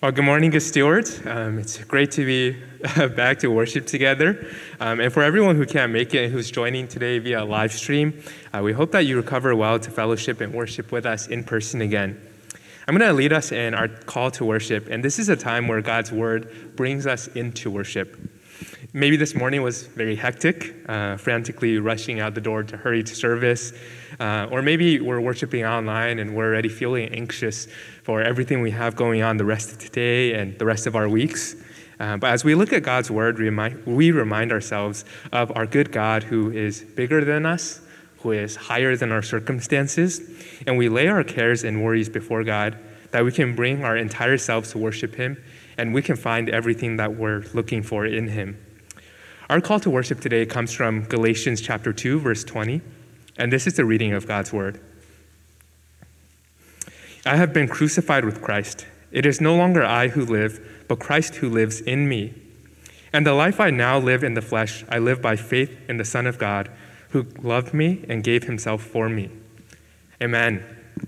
Well, good morning, good stewards. It's great to be back to worship together. And for everyone who can't make it and who's joining today via live stream, we hope that you recover well to fellowship and worship with us in person again. I'm going to lead us in our call to worship, and this is a time where God's word brings us into worship. Maybe this morning was very hectic, frantically rushing out the door to hurry to service, or maybe we're worshiping online and we're already feeling anxious for everything we have going on the rest of today and the rest of our weeks. But as we look at God's word, we remind ourselves of our good God who is bigger than us, who is higher than our circumstances, and we lay our cares and worries before God, that we can bring our entire selves to worship Him, and we can find everything that we're looking for in Him. Our call to worship today comes from Galatians chapter 2, verse 20, and this is the reading of God's word. I have been crucified with Christ. It is no longer I who live, but Christ who lives in me. And the life I now live in the flesh, I live by faith in the Son of God, who loved me and gave himself for me. Amen.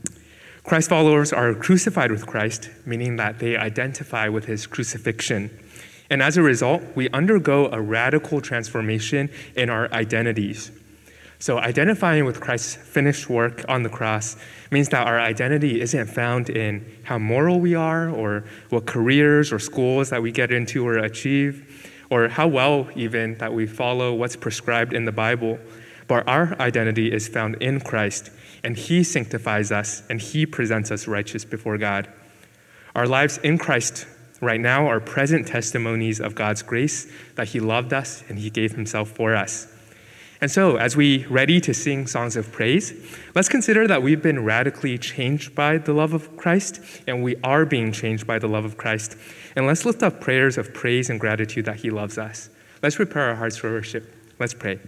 Christ followers are crucified with Christ, meaning that they identify with his crucifixion. And as a result, we undergo a radical transformation in our identities. So identifying with Christ's finished work on the cross means that our identity isn't found in how moral we are, or what careers or schools that we get into or achieve, or how well even that we follow what's prescribed in the Bible. But our identity is found in Christ, and he sanctifies us, and he presents us righteous before God. Our lives in Christ right now are present testimonies of God's grace, that he loved us and he gave himself for us. And so, as we ready to sing songs of praise, let's consider that we've been radically changed by the love of Christ, and we are being changed by the love of Christ. And let's lift up prayers of praise and gratitude that he loves us. Let's prepare our hearts for worship. Let's pray.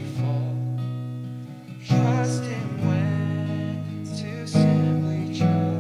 Trust him when to simply trust.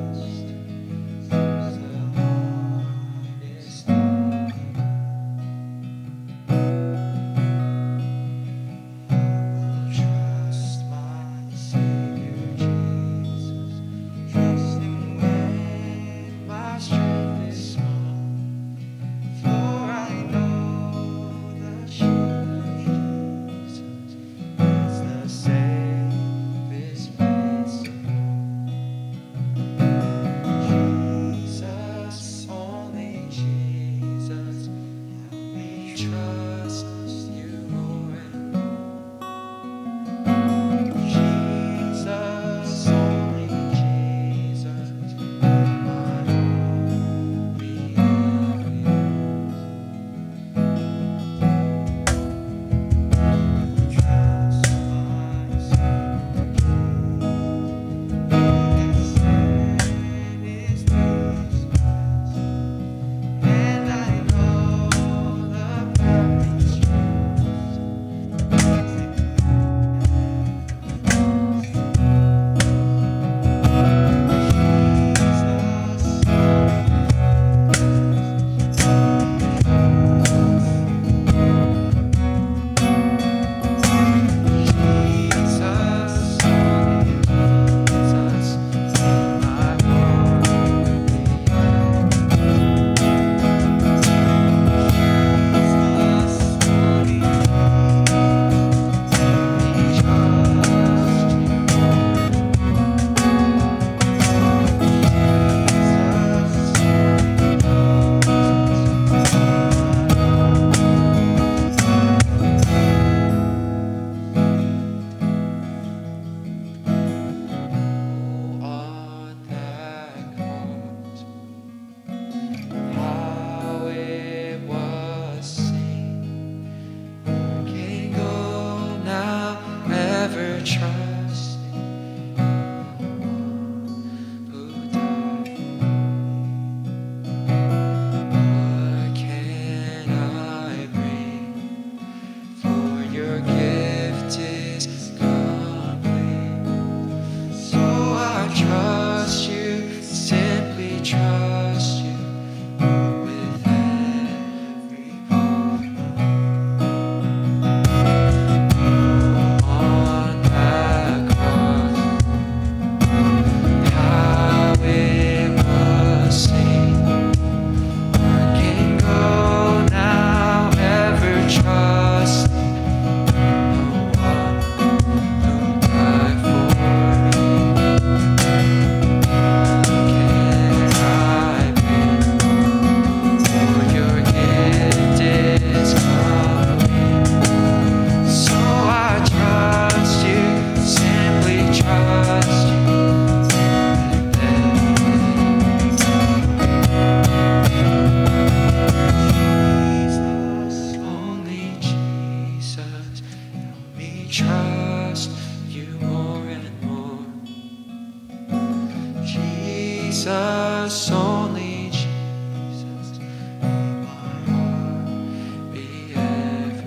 Jesus, only Jesus, may my heart be ever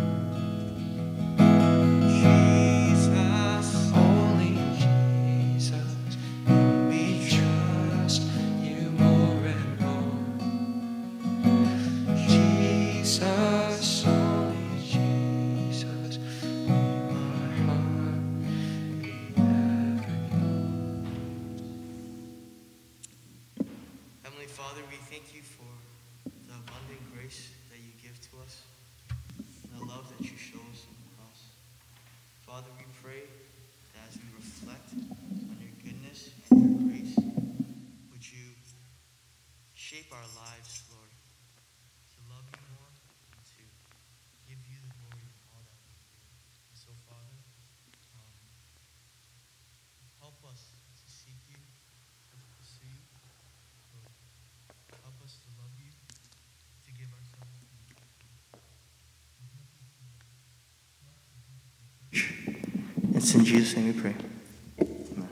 yours. Jesus, only Jesus, we trust you more and more. Jesus, only Jesus, may my heart be ever yours. Heavenly Father, we thank you for the abundant grace that you give to us and the love that you show us on the cross. Father, we pray that as we reflect on your goodness and your grace, would you shape our lives, Lord, to love you more and to give you the glory in all that we do. And so, Father, help us to seek you, to pursue you. Lord, help us to love you, to give ourselves to you. It's in Jesus' name we pray. Amen.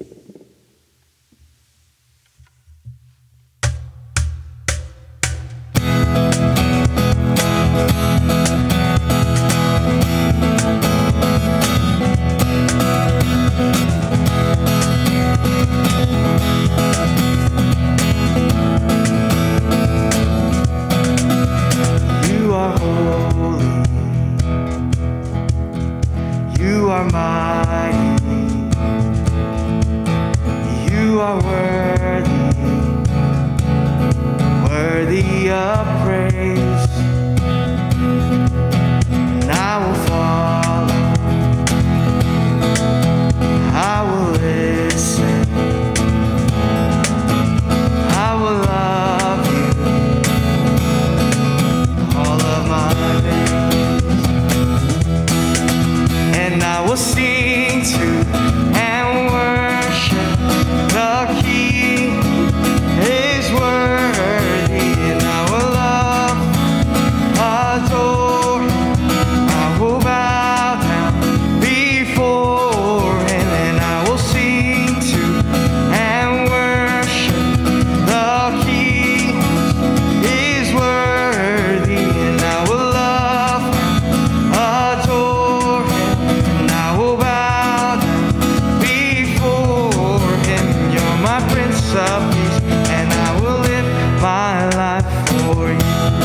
You are holy. You are mighty. You are worthy, worthy of praise. And I will follow. I will listen. I will love you all of my days. And I will sing to and worship the King is worthy. And I will love, adore, I will bow down before him. And I will sing to and worship the King is worthy. And I will love, adore him. And I will bow down before him. You're my Prince of Peace, and I will live my life for you.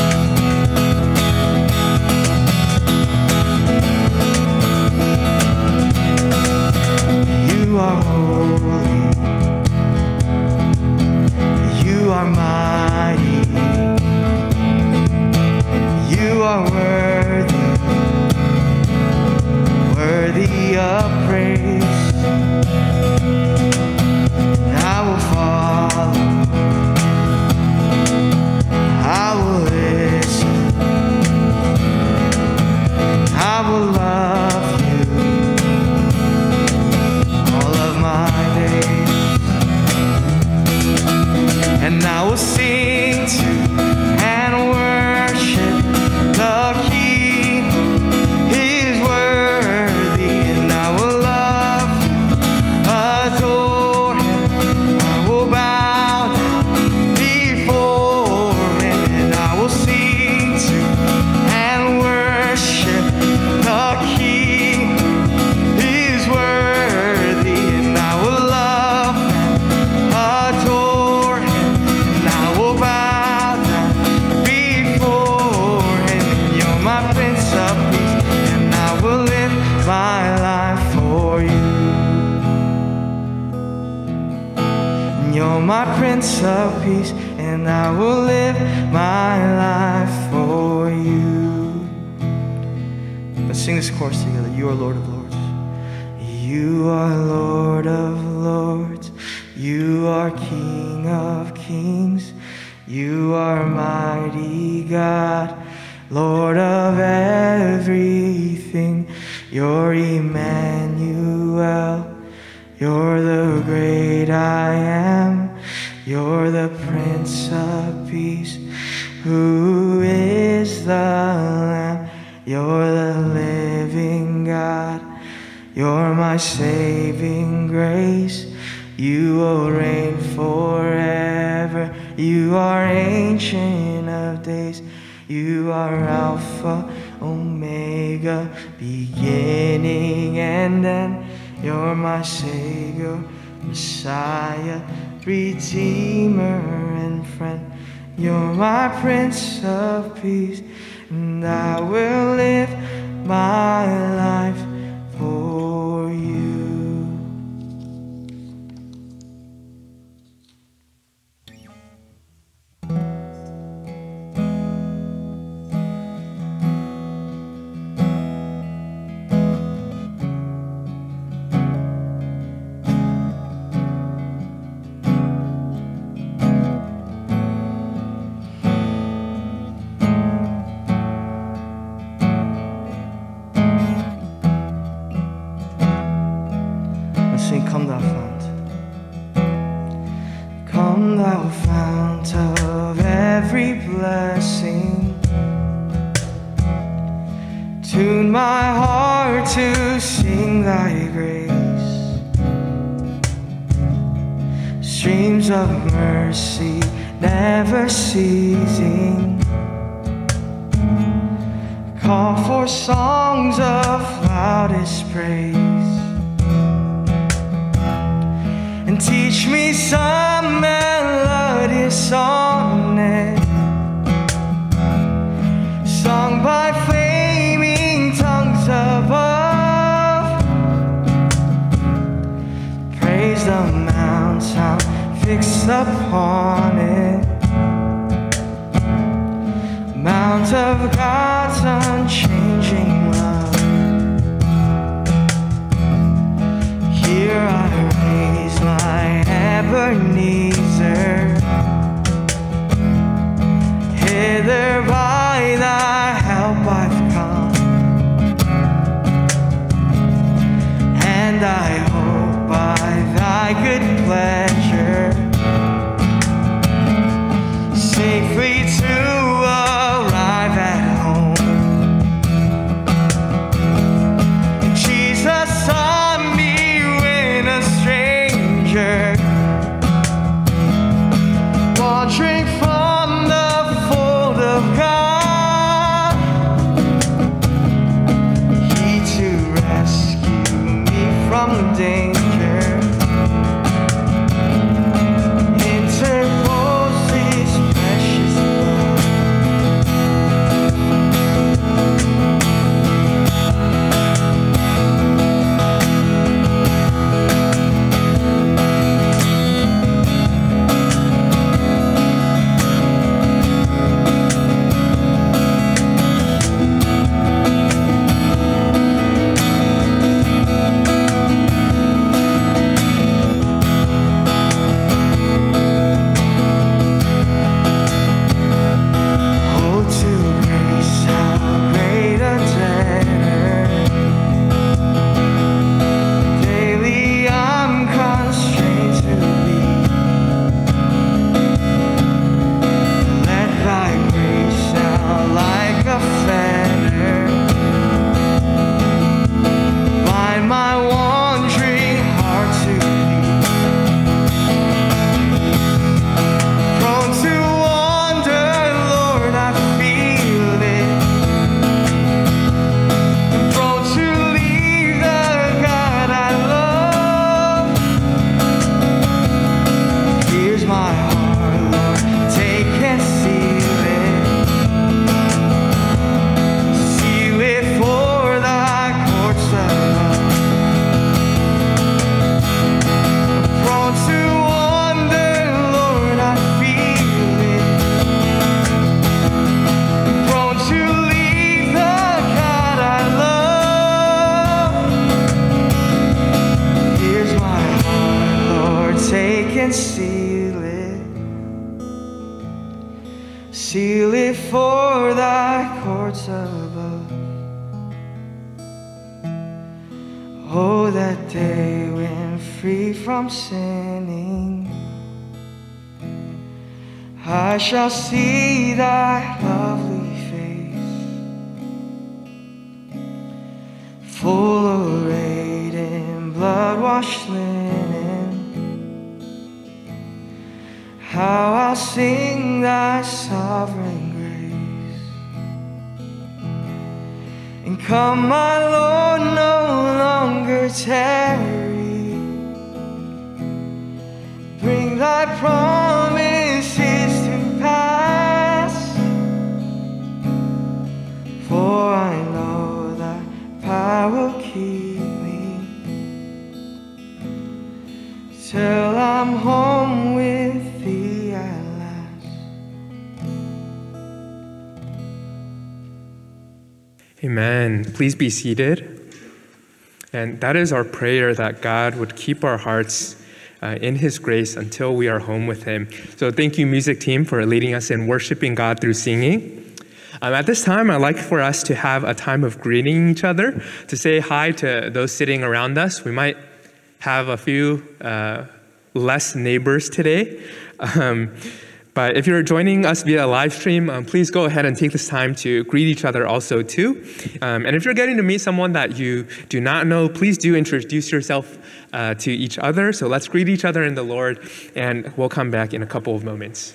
You are holy. You are mighty. You are worthy, worthy of praise. And I will follow. I will listen. I will love you all of my days. And I will sing to and worship the King. He's worthy. And I will love, adore him. I will bow down before him. And I will sing to and worship the King. He's worthy. And I will love, adore him. And I will bow down before him. And you're my Prince of Peace, and I will live my life for you. And you're my Prince of Peace, and I will live my life for you. Let's sing this chorus together. You are Lord of Lords. You are Lord of Lords. You are King of Kings. You are mighty God, Lord of everything. You're Emmanuel. You're the great I am. You're the Prince of Peace, who is the Lamb. You're the living God. You're my saving grace. You will reign forever. You are Ancient of Days. You are Alpha, Omega, beginning and end. You're my Savior, Messiah, Redeemer and friend. You're my Prince of Peace, and I will live my life for you. Sing, come thou fount. Come thou fount of every blessing. Tune my heart to sing thy grace. Streams of mercy never ceasing. Call for songs of loudest praise. And teach me some melodious sonnet, sung by flaming tongues above. Praise the mount I'm fixed upon it, mount of God's unchanging love. Here I raise my Ebenezer, hither by thy help I've come, and I hope by thy good pleasure safely to arrive at home. Jesus saw me when a stranger, wandering from the fold of God, he to rescue me from danger interposed his precious blood. Oh, to grace, how great a debtor daily I'm constrained to be. Let thy grace now like a fetter bind my wandering heart to thee. Prone to wander, Lord, I feel it. Prone to leave the God I love. Here's my heart, Lord, take and seal it. Seal it for thy courts above. Prone to wander, Lord, I feel it. Prone to leave the God I love. Here's my heart, Lord, take and seal it. Seal it for thy courts above. Oh, that day when free from sinning, I shall see thy lovely face, full arrayed in blood-washed linen, how I'll sing thy sovereign grace. And come, my Lord, no longer tarry. Bring thy promises to pass, for I know thy power will keep me till I'm home with thee at last. Amen. Please be seated. And that is our prayer, that God would keep our hearts in His grace until we are home with Him. So thank you, music team, for leading us in worshiping God through singing. At this time, I'd like for us to have a time of greeting each other, to say hi to those sitting around us. We might have a few less neighbors today. But if you're joining us via live stream, please go ahead and take this time to greet each other also too. And if you're getting to meet someone that you do not know, please do introduce yourself to each other. So let's greet each other in the Lord, and we'll come back in a couple of moments.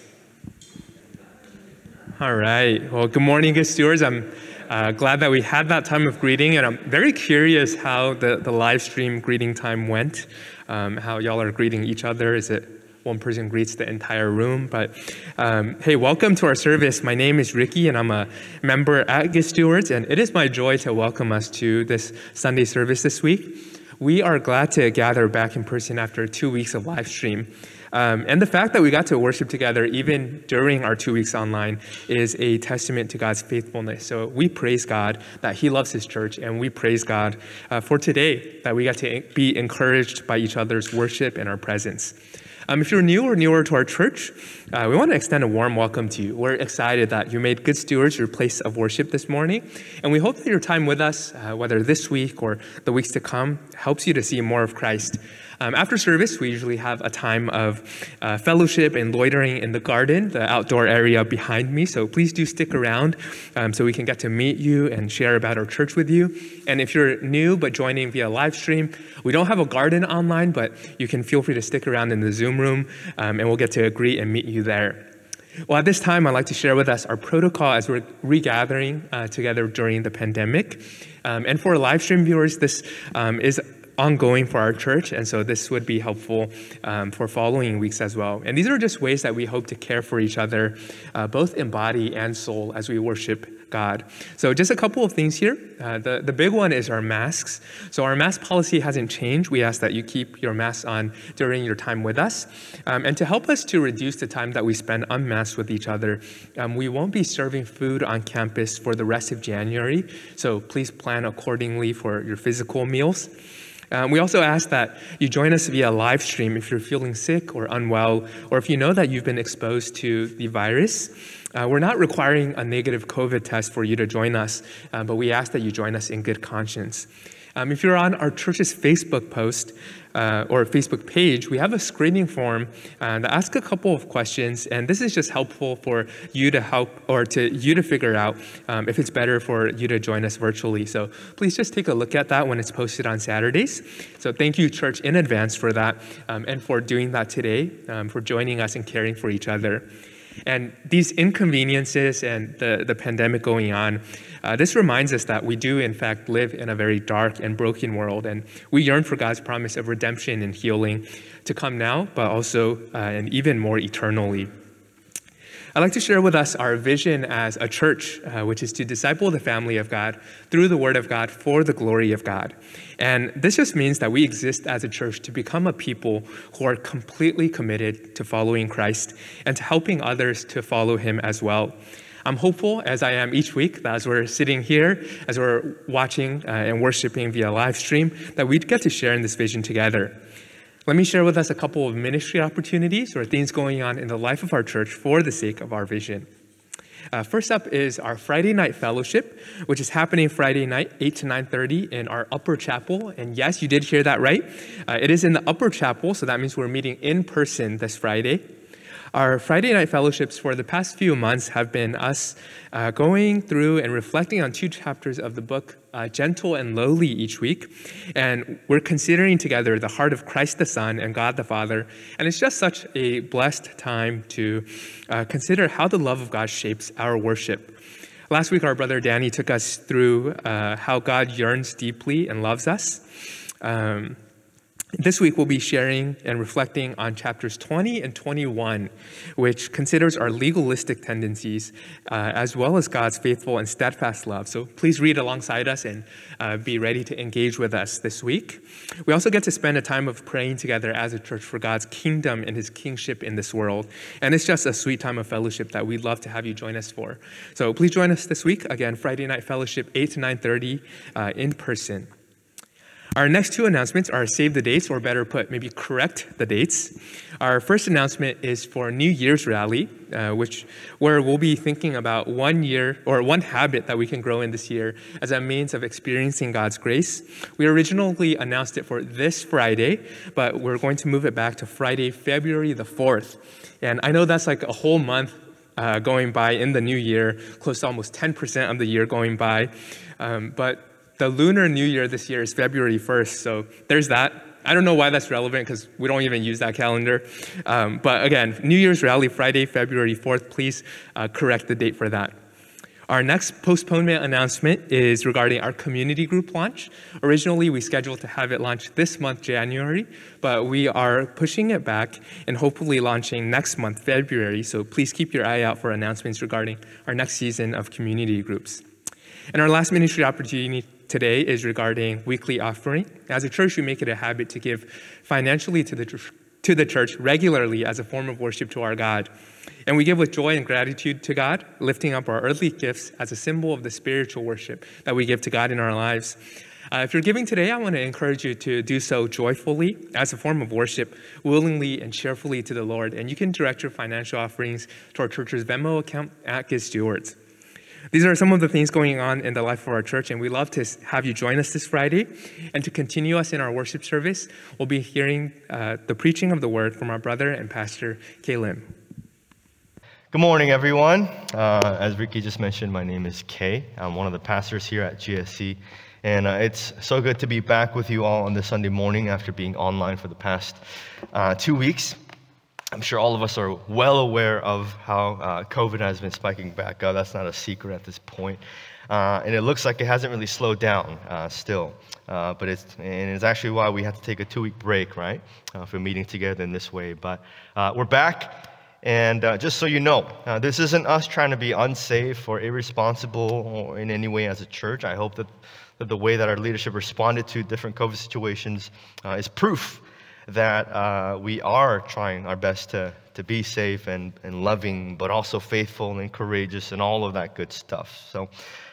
All right. Well, good morning, good stewards. I'm glad that we had that time of greeting, and I'm very curious how the live stream greeting time went, how y'all are greeting each other. Is it one person greets the entire room? But hey, welcome to our service. My name is Ricky, and I'm a member at Good Stewards, and it is my joy to welcome us to this Sunday service this week. We are glad to gather back in person after 2 weeks of live stream. And the fact that we got to worship together even during our 2 weeks online is a testament to God's faithfulness. So we praise God that He loves His church, and we praise God for today that we got to be encouraged by each other's worship and our presence. If you're new or newer to our church, we want to extend a warm welcome to you. We're excited that you made Good Stewards your place of worship this morning, and we hope that your time with us, whether this week or the weeks to come, helps you to see more of Christ. After service, we usually have a time of fellowship and loitering in the garden, the outdoor area behind me. So please do stick around so we can get to meet you and share about our church with you. And if you're new but joining via live stream, we don't have a garden online, but you can feel free to stick around in the Zoom room, and we'll get to greet and meet you there. Well, at this time, I'd like to share with us our protocol as we're regathering together during the pandemic. And for live stream viewers, this is ongoing for our church, and so this would be helpful for following weeks as well. And these are just ways that we hope to care for each other, both in body and soul, as we worship God. So just a couple of things here. The big one is our masks. So our mask policy hasn't changed. We ask that you keep your masks on during your time with us. And to help us to reduce the time that we spend unmasked with each other, we won't be serving food on campus for the rest of January. So please plan accordingly for your physical meals. We also ask that you join us via live stream if you're feeling sick or unwell, or if you know that you've been exposed to the virus. We're not requiring a negative COVID test for you to join us, but we ask that you join us in good conscience. If you're on our church's Facebook post or Facebook page, we have a screening form that asks a couple of questions, and this is just helpful for you to figure out if it's better for you to join us virtually. So please just take a look at that when it's posted on Saturdays. So thank you, church, in advance for that and for doing that today, for joining us and caring for each other. And these inconveniences and the pandemic going on, this reminds us that we do, in fact, live in a very dark and broken world, and we yearn for God's promise of redemption and healing to come now, but also and even more eternally. I'd like to share with us our vision as a church, which is to disciple the family of God through the Word of God for the glory of God. And this just means that we exist as a church to become a people who are completely committed to following Christ and to helping others to follow Him as well. I'm hopeful, as I am each week, that as we're sitting here, as we're watching and worshiping via live stream, that we get to share in this vision together. Let me share with us a couple of ministry opportunities or things going on in the life of our church for the sake of our vision. First up is our Friday night fellowship, which is happening Friday night, 8 to 9:30 in our upper chapel. And yes, you did hear that right. It is in the upper chapel, so that means we're meeting in person this Friday. Our Friday night fellowships for the past few months have been us going through and reflecting on 2 chapters of the book, Gentle and Lowly, each week. And we're considering together the heart of Christ the Son and God the Father. And it's just such a blessed time to consider how the love of God shapes our worship. Last week, our brother Danny took us through how God yearns deeply and loves us. This week, we'll be sharing and reflecting on chapters 20 and 21, which considers our legalistic tendencies, as well as God's faithful and steadfast love. So please read alongside us and be ready to engage with us this week. We also get to spend a time of praying together as a church for God's kingdom and his kingship in this world. And it's just a sweet time of fellowship that we'd love to have you join us for. So please join us this week. Again, Friday night fellowship, 8 to 9:30 in person. Our next 2 announcements are save the dates, or better put, maybe correct the dates. Our first announcement is for New Year's Rally, where we'll be thinking about one habit that we can grow in this year as a means of experiencing God's grace. We originally announced it for this Friday, but we're going to move it back to Friday, February the 4th. And I know that's like a whole month going by in the new year, close to almost 10% of the year going by, but the Lunar New Year this year is February 1st, so there's that. I don't know why that's relevant because we don't even use that calendar. But again, New Year's Rally, Friday, February 4th. Please correct the date for that. Our next postponement announcement is regarding our community group launch. Originally, we scheduled to have it launch this month, January, but we are pushing it back and hopefully launching next month, February. So please keep your eye out for announcements regarding our next season of community groups. And our last ministry opportunity today is regarding weekly offering. As a church, we make it a habit to give financially to the church regularly as a form of worship to our God. And we give with joy and gratitude to God, lifting up our earthly gifts as a symbol of the spiritual worship that we give to God in our lives. If you're giving today, I want to encourage you to do so joyfully as a form of worship, willingly and cheerfully to the Lord. And you can direct your financial offerings to our church's Venmo account at Good Stewards. These are some of the things going on in the life of our church, and we love to have you join us this Friday. And to continue us in our worship service, we'll be hearing the preaching of the word from our brother and pastor, Caleb. Good morning, everyone. As Ricky just mentioned, my name is Kay. I'm one of the pastors here at GSC, and it's so good to be back with you all on this Sunday morning after being online for the past 2 weeks. I'm sure all of us are well aware of how COVID has been spiking back up. That's not a secret at this point. And it looks like it hasn't really slowed down still. But it's actually why we had to take a 2-week break, right, for meeting together in this way. But we're back. And just so you know, this isn't us trying to be unsafe or irresponsible or in any way as a church. I hope that the way that our leadership responded to different COVID situations is proof that we are trying our best to be safe and loving, but also faithful and courageous and all of that good stuff. So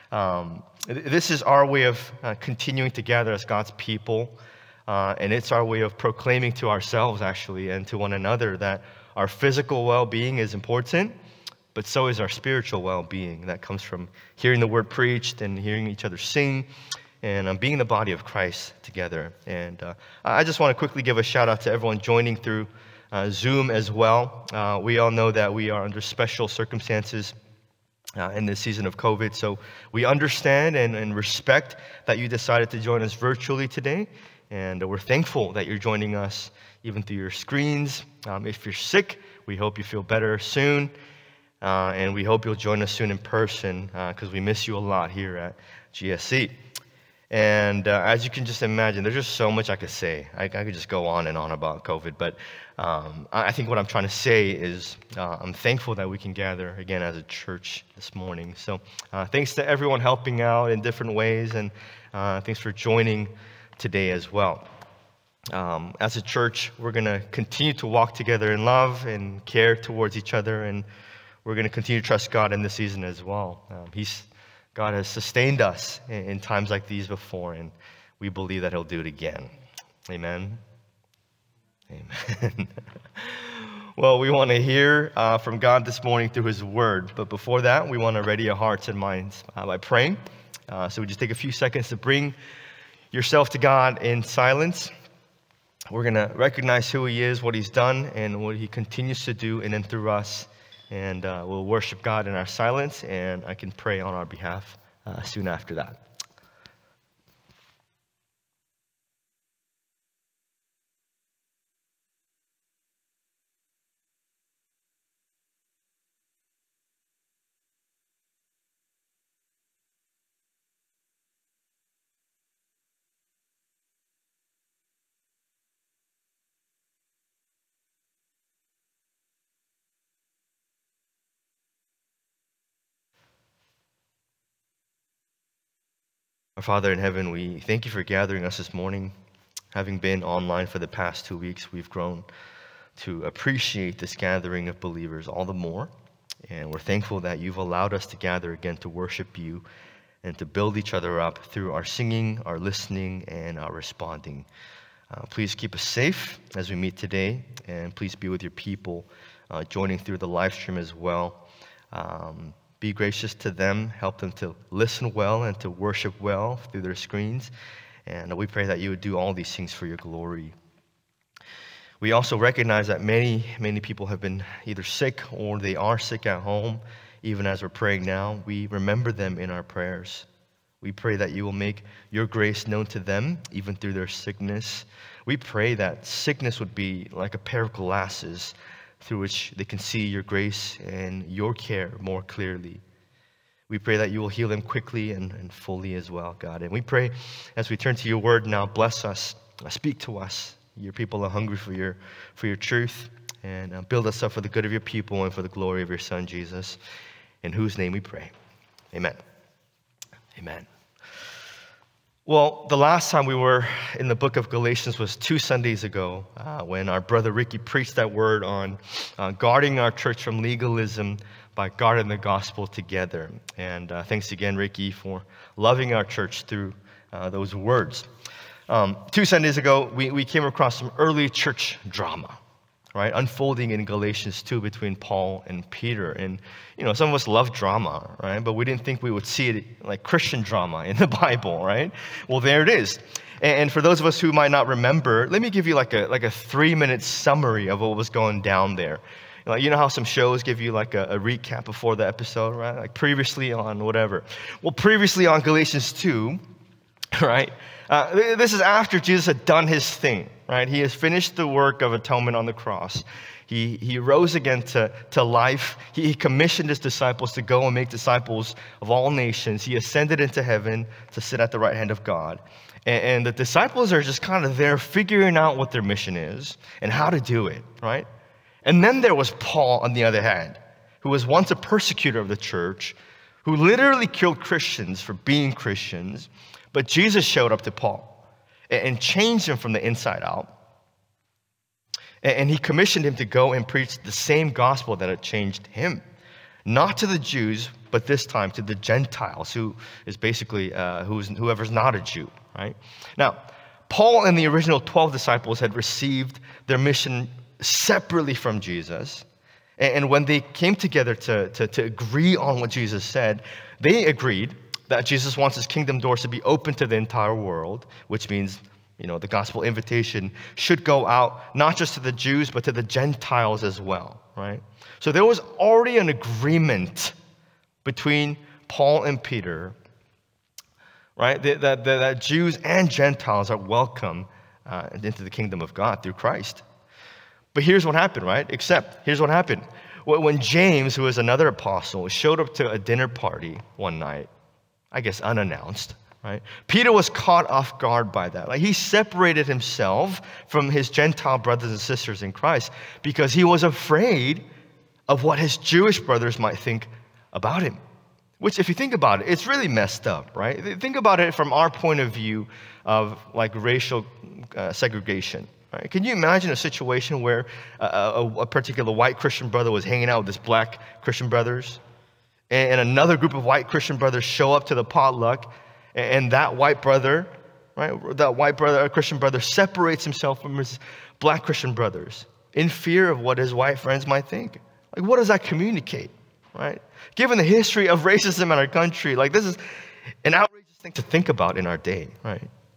this is our way of continuing to gather as God's people, and it's our way of proclaiming to ourselves, actually, and to one another that our physical well-being is important, but so is our spiritual well-being. That comes from hearing the word preached and hearing each other sing, and being the body of Christ together. And I just want to quickly give a shout out to everyone joining through Zoom as well. We all know that we are under special circumstances in this season of COVID, so we understand and respect that you decided to join us virtually today, and we're thankful that you're joining us even through your screens. If you're sick, we hope you feel better soon, and we hope you'll join us soon in person because we miss you a lot here at GSC. And as you can just imagine, there's just so much I could say. I could just go on and on about COVID, but I think what I'm trying to say is I'm thankful that we can gather again as a church this morning. So thanks to everyone helping out in different ways, and thanks for joining today as well. As a church, we're going to continue to walk together in love and care towards each other, and we're going to continue to trust God in this season as well. God has sustained us in times like these before, and we believe that He'll do it again. Amen. Amen. Well, we want to hear from God this morning through His Word, but before that, we want to ready our hearts and minds by praying. So we just take a few seconds to bring yourself to God in silence. we're going to recognize who he is, what he's done, and what he continues to do in and through us. And we'll worship God in our silence, and I can pray on our behalf soon after that. Our Father in heaven, we thank you for gathering us this morning. Having been online for the past 2 weeks, we've grown to appreciate this gathering of believers all the more. And we're thankful that you've allowed us to gather again to worship you and to build each other up through our singing, our listening, and our responding. Please keep us safe as we meet today, and please be with your people joining through the live stream as well. Be gracious to them, help them to listen well and to worship well through their screens. And we pray that you would do all these things for your glory. We also recognize that many people have been either sick or they are sick at home. Even as we're praying now, we remember them in our prayers. We pray that you will make your grace known to them, even through their sickness. We pray that sickness would be like a pair of glasses through which they can see your grace and your care more clearly. We pray that you will heal them quickly and fully as well, God. And we pray as we turn to your word now, bless us, speak to us. Your people are hungry for your truth, and build us up for the good of your people and for the glory of your Son, Jesus, in whose name we pray. Amen. Amen. Well, the last time we were in the book of Galatians was 2 Sundays ago when our brother Ricky preached that word on guarding our church from legalism by guarding the gospel together. And thanks again, Ricky, for loving our church through those words. 2 Sundays ago, we came across some early church drama, right, unfolding in Galatians 2 between Paul and Peter. And, some of us love drama, right? But we didn't think we would see it like Christian drama in the Bible, right? Well, there it is. And for those of us who might not remember, let me give you like a 3-minute summary of what was going down there. You know how some shows give you like a recap before the episode, right? Like previously on whatever. Well, previously on Galatians 2, right? This is after Jesus had done his thing, right? He has finished the work of atonement on the cross. He rose again to life. He commissioned his disciples to go and make disciples of all nations. He ascended into heaven to sit at the right hand of God. And the disciples are just kind of there figuring out what their mission is and how to do it, right? And then there was Paul, on the other hand, who was once a persecutor of the church, who literally killed Christians for being Christians. But Jesus showed up to Paul and changed him from the inside out. And he commissioned him to go and preach the same gospel that had changed him. Not to the Jews, but this time to the Gentiles, who is basically whoever's not a Jew, right? Now, Paul and the original 12 disciples had received their mission separately from Jesus. And when they came together to agree on what Jesus said, they agreed that Jesus wants his kingdom doors to be open to the entire world, which means, the gospel invitation should go out not just to the Jews, but to the Gentiles as well, right? So there was already an agreement between Paul and Peter, right? That Jews and Gentiles are welcome into the kingdom of God through Christ. But here's what happened, right? Here's what happened. When James, who was another apostle, showed up to a dinner party one night, I guess unannounced, right? Peter was caught off guard by that. Like, he separated himself from his Gentile brothers and sisters in Christ because he was afraid of what his Jewish brothers might think about him. Which, if you think about it, it's really messed up, right? Think about it from our point of view of like racial segregation. Right? Can you imagine a situation where a particular white Christian brother was hanging out with his black Christian brothers, and another group of white Christian brothers show up to the potluck, and that white brother, right, Christian brother separates himself from his black Christian brothers in fear of what his white friends might think? Like, what does that communicate, right? Given the history of racism in our country, like, this is an outrageous thing to think about in our day, right?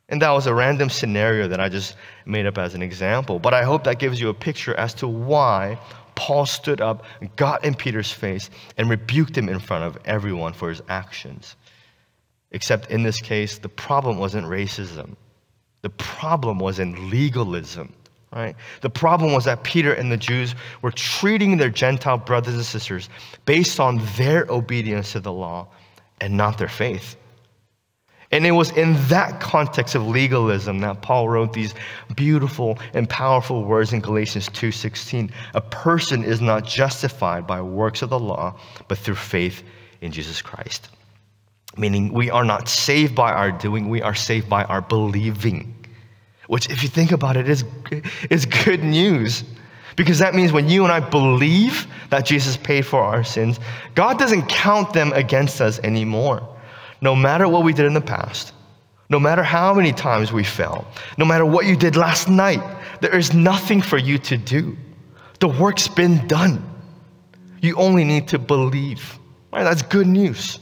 And that was a random scenario that I just made up as an example. But I hope that gives you a picture as to why Paul stood up, got in Peter's face, and rebuked him in front of everyone for his actions. Except in this case, the problem wasn't racism. The problem was in legalism, right? The problem was that Peter and the Jews were treating their Gentile brothers and sisters based on their obedience to the law and not their faith. And it was in that context of legalism that Paul wrote these beautiful and powerful words in Galatians 2:16. A person is not justified by works of the law, but through faith in Jesus Christ. Meaning we are not saved by our doing, we are saved by our believing. Which, if you think about it, is good news. Because that means when you and I believe that Jesus paid for our sins, God doesn't count them against us anymore. No matter what we did in the past, no matter how many times we fell, no matter what you did last night, there is nothing for you to do. The work's been done. You only need to believe. Right? That's good news.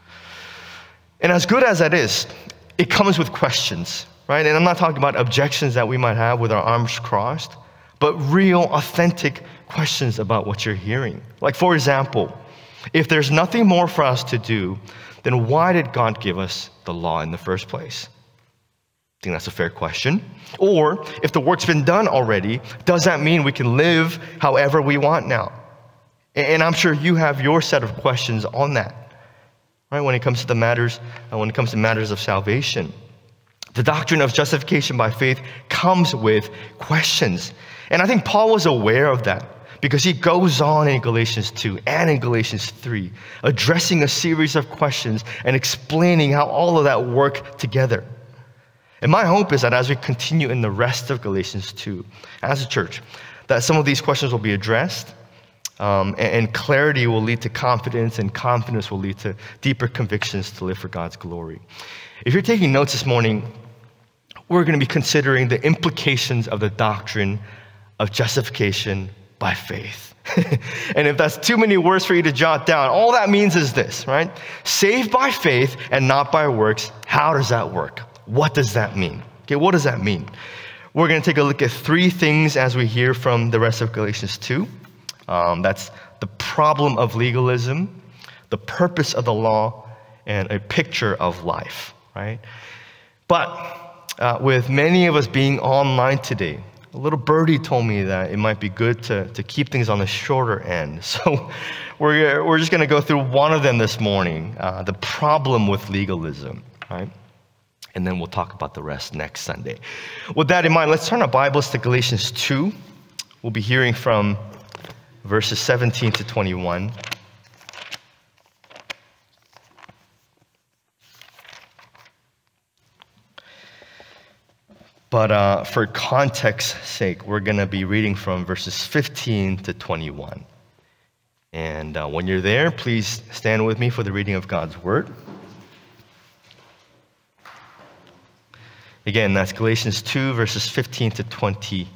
And as good as that is, it comes with questions, right? And I'm not talking about objections that we might have with our arms crossed, but real, authentic questions about what you're hearing. Like, for example, if there's nothing more for us to do, then why did God give us the law in the first place? I think that's a fair question. Or, if the work's been done already, does that mean we can live however we want now? And I'm sure you have your set of questions on that, right? When it comes to matters of salvation. The doctrine of justification by faith comes with questions. And I think Paul was aware of that, because he goes on in Galatians 2 and in Galatians 3, addressing a series of questions and explaining how all of that work together. And my hope is that as we continue in the rest of Galatians 2, as a church, that some of these questions will be addressed, and clarity will lead to confidence, and confidence will lead to deeper convictions to live for God's glory. If you're taking notes this morning, we're going to be considering the implications of the doctrine of justification by faith. And if that's too many words for you to jot down, all that means is this, right? Saved by faith and not by works. How does that work? What does that mean? Okay, what does that mean? We're going to take a look at three things as we hear from the rest of Galatians 2. That's the problem of legalism, the purpose of the law, and a picture of life, right? But with many of us being online today, a little birdie told me that it might be good to keep things on the shorter end. So we're just going to go through one of them this morning, the problem with legalism, right? And then we'll talk about the rest next Sunday. With that in mind, let's turn our Bibles to Galatians 2. We'll be hearing from verses 17 to 21. But for context's sake, we're going to be reading from verses 15 to 21. And when you're there, please stand with me for the reading of God's Word. Again, that's Galatians 2, verses 15 to 21.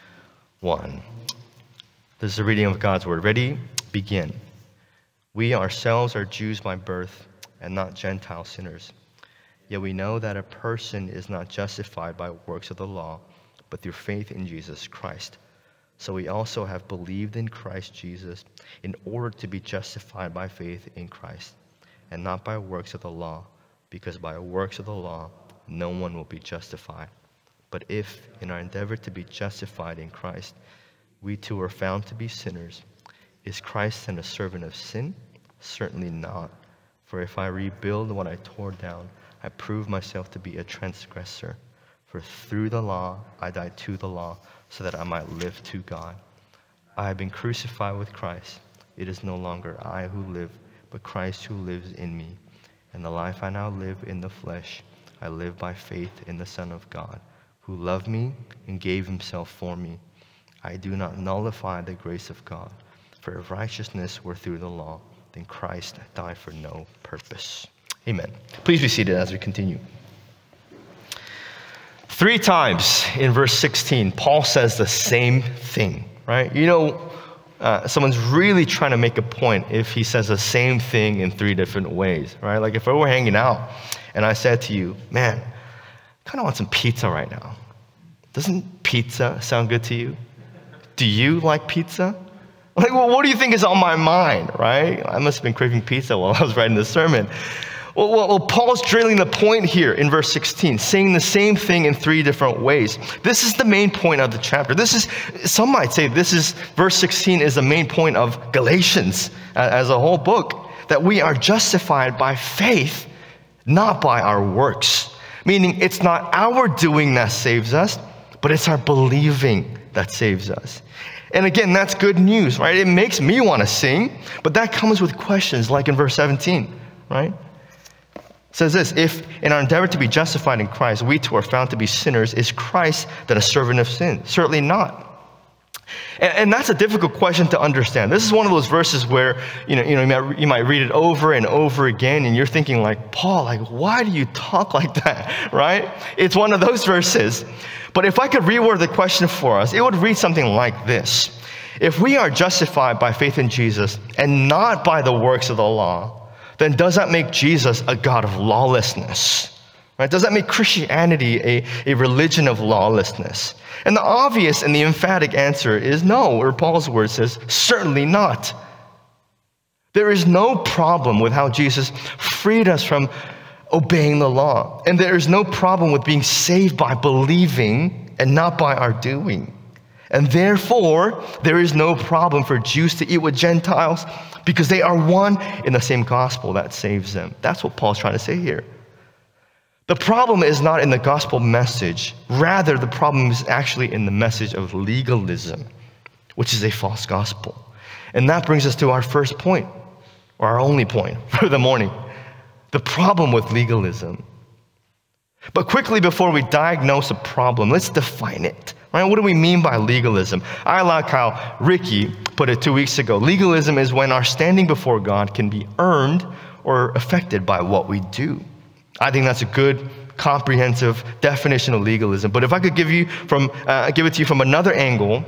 This is the reading of God's Word. Ready? Begin. We ourselves are Jews by birth and not Gentile sinners. Yet we know that a person is not justified by works of the law, but through faith in Jesus Christ. So we also have believed in Christ Jesus in order to be justified by faith in Christ, and not by works of the law, because by works of the law no one will be justified. But if, in our endeavor to be justified in Christ, we too are found to be sinners, is Christ then a servant of sin? Certainly not. For if I rebuild what I tore down, I prove myself to be a transgressor. For through the law I died to the law, so that I might live to God. I have been crucified with Christ. It is no longer I who live, but Christ who lives in me. And the life I now live in the flesh, I live by faith in the Son of God, who loved me and gave himself for me. I do not nullify the grace of God, for if righteousness were through the law, then Christ died for no purpose. Amen. Please be seated as we continue. 3 times in verse 16, Paul says the same thing, right? You know, someone's really trying to make a point if he says the same thing in 3 different ways, right? Like if I were hanging out and I said to you, man, kind of want some pizza right now. Doesn't pizza sound good to you? Do you like pizza? Like, well, what do you think is on my mind, right? I must have been craving pizza while I was writing this sermon. Well, Paul's drilling the point here in verse 16, saying the same thing in 3 different ways. This is the main point of the chapter. Some might say verse 16 is the main point of Galatians as a whole book, that we are justified by faith, not by our works. Meaning it's not our doing that saves us, but it's our believing that saves us. And again, that's good news, right? It makes me want to sing, but that comes with questions like in verse 17, right? It says this, if in our endeavor to be justified in Christ, we too are found to be sinners, is Christ then a servant of sin? Certainly not. And that's a difficult question to understand. This is one of those verses where you might read it over and over again, and you're thinking like, Paul, like, why do you talk like that, right? It's one of those verses. But if I could reword the question for us, it would read something like this. If we are justified by faith in Jesus and not by the works of the law, then does that make Jesus a God of lawlessness? Right? Does that make Christianity a religion of lawlessness? And the obvious and the emphatic answer is no, or Paul's word says, certainly not. There is no problem with how Jesus freed us from obeying the law. And there is no problem with being saved by believing and not by our doing. And therefore, there is no problem for Jews to eat with Gentiles because they are one in the same gospel that saves them. That's what Paul's trying to say here. The problem is not in the gospel message. Rather, the problem is actually in the message of legalism, which is a false gospel. And that brings us to our first point, or our only point for the morning. The problem with legalism. But quickly, before we diagnose a problem, let's define it. Right? What do we mean by legalism? I like how Ricky put it 2 weeks ago. Legalism is when our standing before God can be earned or affected by what we do. I think that's a good, comprehensive definition of legalism. But if I could give it to you from another angle,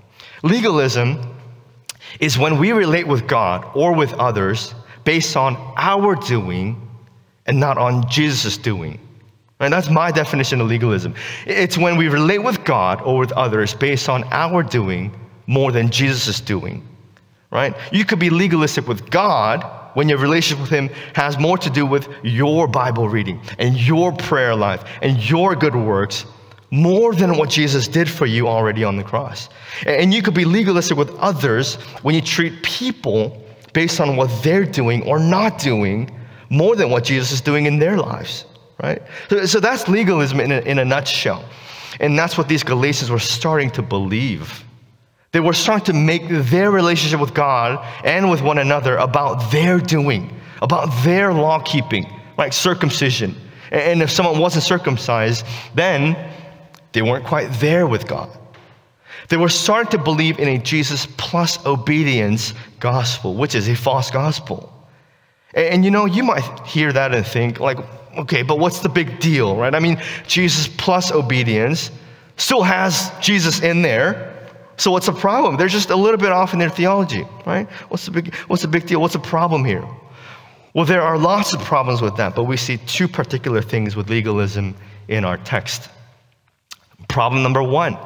legalism is when we relate with God or with others based on our doing and not on Jesus' doing. And that's my definition of legalism. It's when we relate with God or with others based on our doing more than Jesus' doing, right? You could be legalistic with God when your relationship with Him has more to do with your Bible reading and your prayer life and your good works more than what Jesus did for you already on the cross. And you could be legalistic with others when you treat people based on what they're doing or not doing more than what Jesus is doing in their lives. Right? So that's legalism in a nutshell. And that's what these Galatians were starting to believe. They were starting to make their relationship with God and with one another about their doing, about their law keeping, like circumcision. And if someone wasn't circumcised, then they weren't quite there with God. They were starting to believe in a Jesus plus obedience gospel, which is a false gospel. And you might hear that and think, like, okay, but what's the big deal, right? I mean, Jesus plus obedience still has Jesus in there. So what's the problem? They're just a little bit off in their theology, right? What's the big deal? What's the problem here? Well, there are lots of problems with that, but we see 2 particular things with legalism in our text. Problem number 1,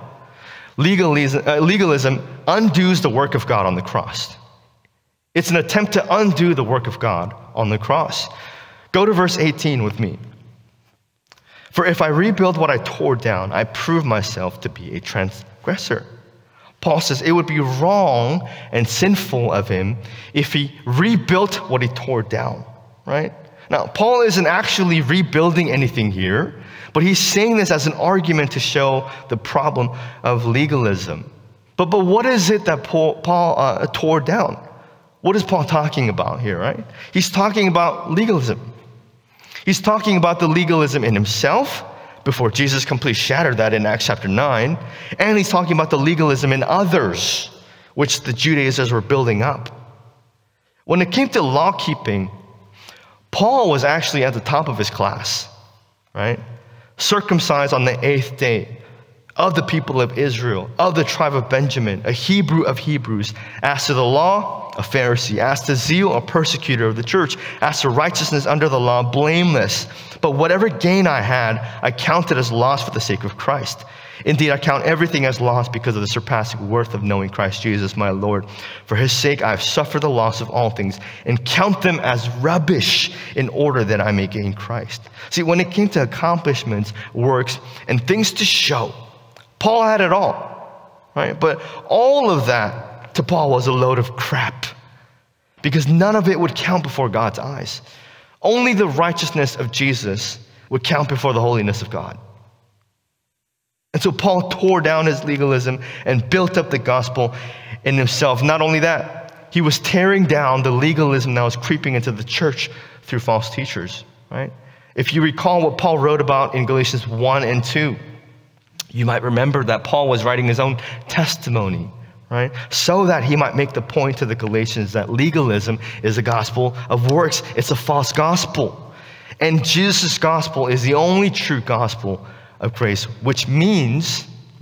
legalism undoes the work of God on the cross. It's an attempt to undo the work of God on the cross. Go to verse 18 with me. For if I rebuild what I tore down, I prove myself to be a transgressor. Paul says it would be wrong and sinful of him if he rebuilt what he tore down, right? Now, Paul isn't actually rebuilding anything here, but he's saying this as an argument to show the problem of legalism. But what is it that Paul tore down? What is Paul talking about here, right? He's talking about legalism. He's talking about the legalism in himself, before Jesus completely shattered that in Acts chapter 9. And he's talking about the legalism in others, which the Judaizers were building up. When it came to law keeping, Paul was actually at the top of his class, right? Circumcised on the 8th day, of the people of Israel, of the tribe of Benjamin, a Hebrew of Hebrews. As to the law, a Pharisee. As to zeal, a persecutor of the church. As to righteousness under the law, blameless. But whatever gain I had, I counted as loss for the sake of Christ. Indeed, I count everything as loss because of the surpassing worth of knowing Christ Jesus, my Lord. For his sake, I have suffered the loss of all things and count them as rubbish in order that I may gain Christ. See, when it came to accomplishments, works, and things to show, Paul had it all, right? But all of that to Paul was a load of crap because none of it would count before God's eyes. Only the righteousness of Jesus would count before the holiness of God. And so Paul tore down his legalism and built up the gospel in himself. Not only that, he was tearing down the legalism that was creeping into the church through false teachers, right? If you recall what Paul wrote about in Galatians 1 and 2, you might remember that Paul was writing his own testimony, right? So that he might make the point to the Galatians that legalism is a gospel of works. It's a false gospel. And Jesus' gospel is the only true gospel of grace, which means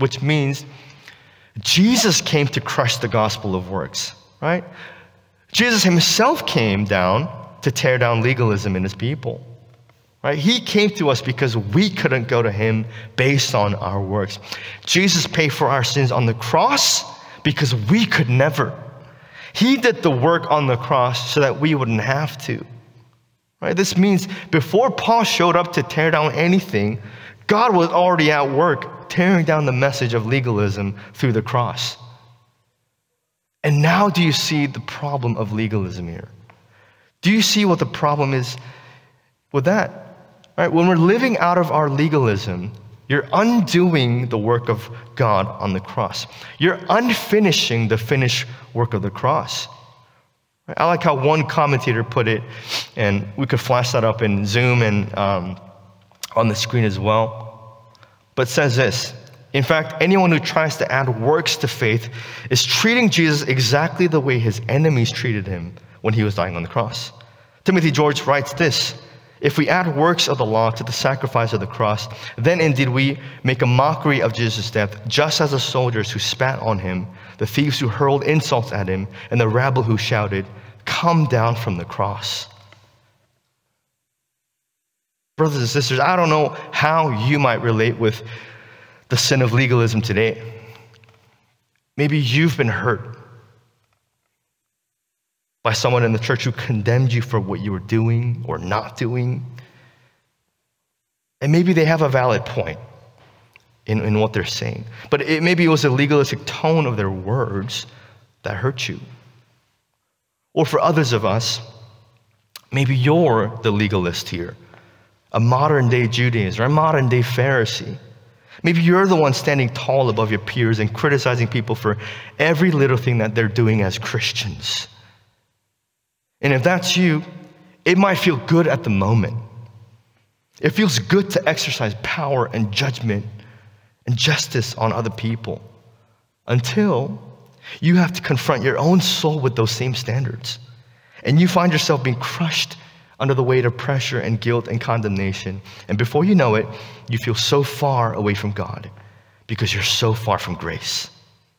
Jesus came to crush the gospel of works, right? Jesus himself came down to tear down legalism in his people, right? He came to us because we couldn't go to him based on our works. Jesus paid for our sins on the cross because we could never. He did the work on the cross so that we wouldn't have to, right? This means before Paul showed up to tear down anything, God was already at work tearing down the message of legalism through the cross. And now do you see the problem of legalism here? Do you see what the problem is with that? Right? When we're living out of our legalism, you're undoing the work of God on the cross. You're unfinishing the finished work of the cross. I like how one commentator put it, and we could flash that up in Zoom and on the screen as well. But it says this: in fact, anyone who tries to add works to faith is treating Jesus exactly the way his enemies treated him when he was dying on the cross. Timothy George writes this: if we add works of the law to the sacrifice of the cross, then indeed we make a mockery of Jesus' death, just as the soldiers who spat on him, the thieves who hurled insults at him, and the rabble who shouted, "Come down from the cross." Brothers and sisters, I don't know how you might relate with the sin of legalism today. Maybe you've been hurt by someone in the church who condemned you for what you were doing or not doing. And maybe they have a valid point in what they're saying. But maybe it was a legalistic tone of their words that hurt you. Or for others of us, maybe you're the legalist here. A modern-day Judaism, or a modern-day Pharisee. Maybe you're the one standing tall above your peers and criticizing people for every little thing that they're doing as Christians. And if that's you, it might feel good at the moment. It feels good to exercise power and judgment and justice on other people until you have to confront your own soul with those same standards. And you find yourself being crushed under the weight of pressure and guilt and condemnation. And before you know it, you feel so far away from God because you're so far from grace.